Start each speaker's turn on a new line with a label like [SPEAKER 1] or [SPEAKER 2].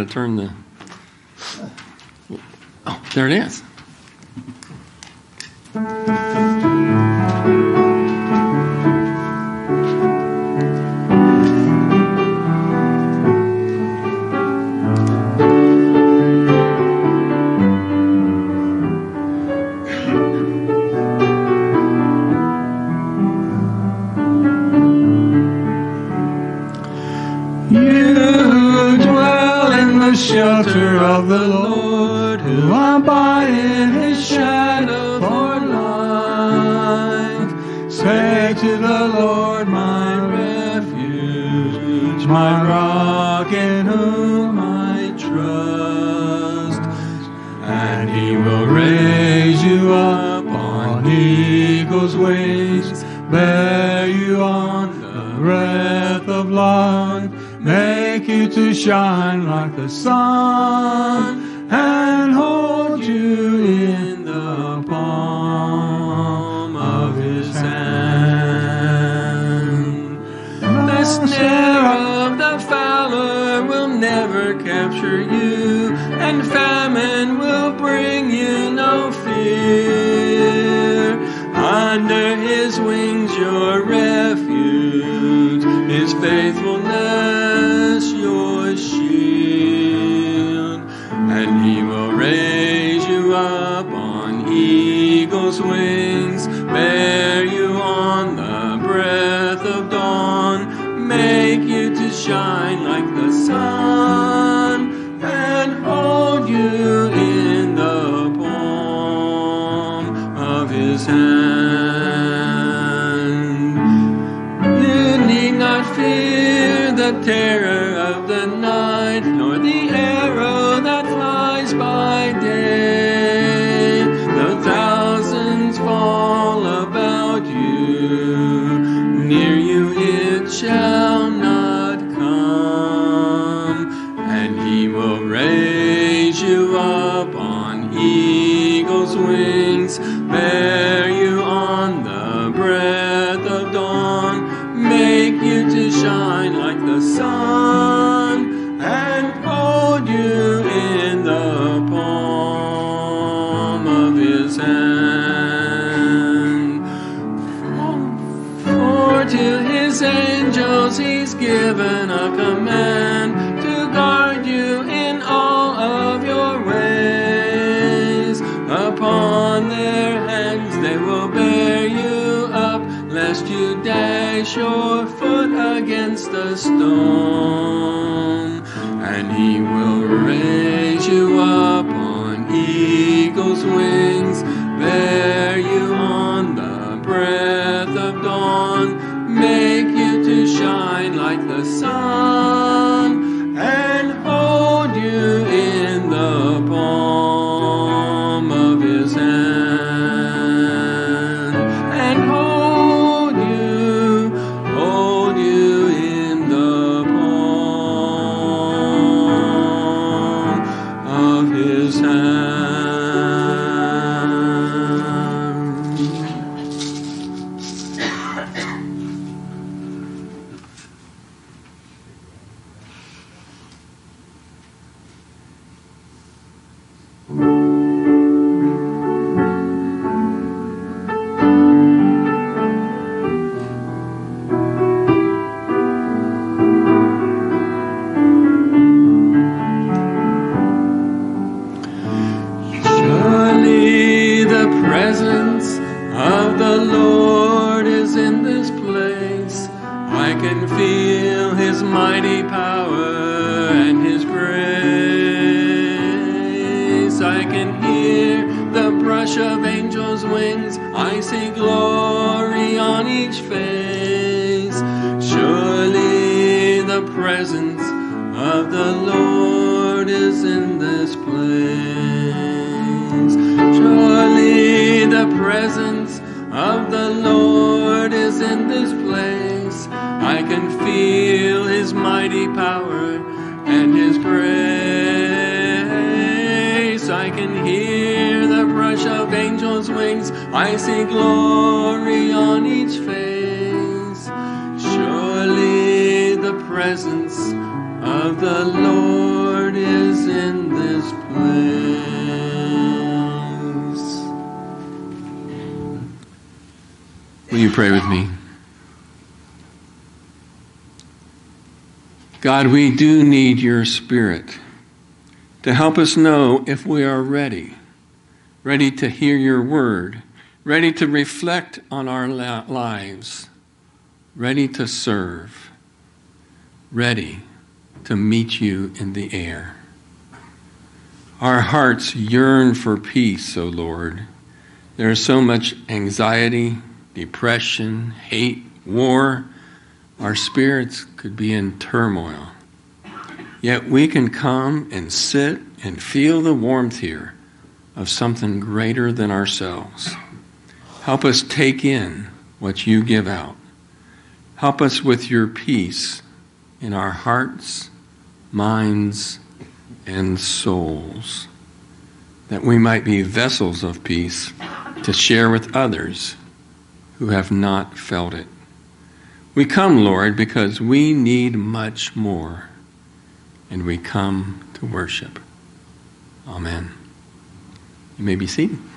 [SPEAKER 1] to turn the... Oh, there it is.
[SPEAKER 2] Shelter of the Lord, who abide in his shadow for life. Say to the Lord, my refuge, my rock in whom I trust. And he will raise you up on eagle's wings, bear you on the breath of life. Make you to shine like the sun, and hold you in the palm of his hand. The snare of the fowler will never capture you, and famine will bring you no fear. Under his wings your refuge, his faithfulness your shield. And he will raise you up on eagle's wings, bear you on the breath of dawn, make you to shine like the sun, and hold you in the palm of his hand. You need not fear the terror of the night, nor the arrow that flies by day. Though thousands fall about you, near you it shall not come. And he will raise you up on eagle's wings, bear you on the breath of dawn, make you to shine like the sun, and hold you in the palm of his hand. For to his angels he's given a command to guard you in all of your ways. Upon their hands they will bear you up, lest you dash your foot against a stone. And he will raise you up on eagle's wings, bear you on the breath of dawn, make you to shine like the sun, and hold you in the palm of his hand, and hold you in the palm of his hand. Surely the presence of the Lord is in this place. I can feel his mighty power and his grace. I can hear the brush of angels' wings. I see glory on each face. Surely the presence of the Lord is in this place. Surely the presence of the Lord is in this place. I can feel his mighty power and his grace. I can hear the brush of angels' wings. I see glory on each face. Surely the presence of the Lord is pray with me? God, we do need your Spirit to help us know if we are ready to hear your word, ready to reflect on our lives, ready to serve, ready to meet you in the air. Our hearts yearn for peace, O Lord. There is so much anxiety, depression, hate, war. Our spirits could be in turmoil. Yet we can come and sit and feel the warmth here of something greater than ourselves. Help us take in what you give out. Help us with your peace in our hearts, minds, and souls, that we might be vessels of peace to share with others who have not felt it. We come, Lord, because we need much more, and we come to worship. Amen. You may be seated.